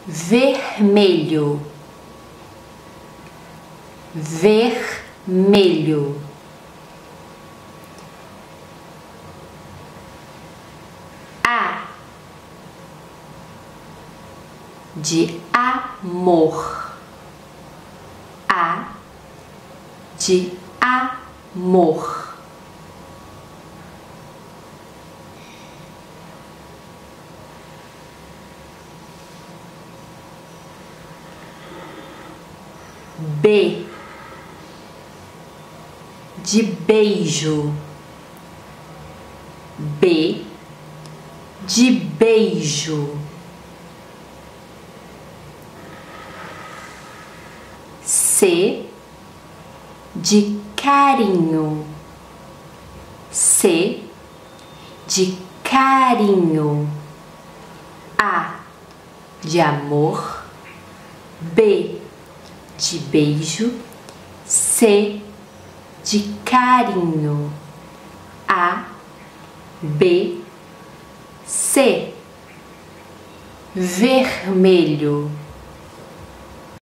vermelho, vermelho. A de amor, A de amor. B de beijo, B de beijo. C de carinho, C de carinho. A de amor, B de beijo, C de carinho. A, B, C. Vermelho.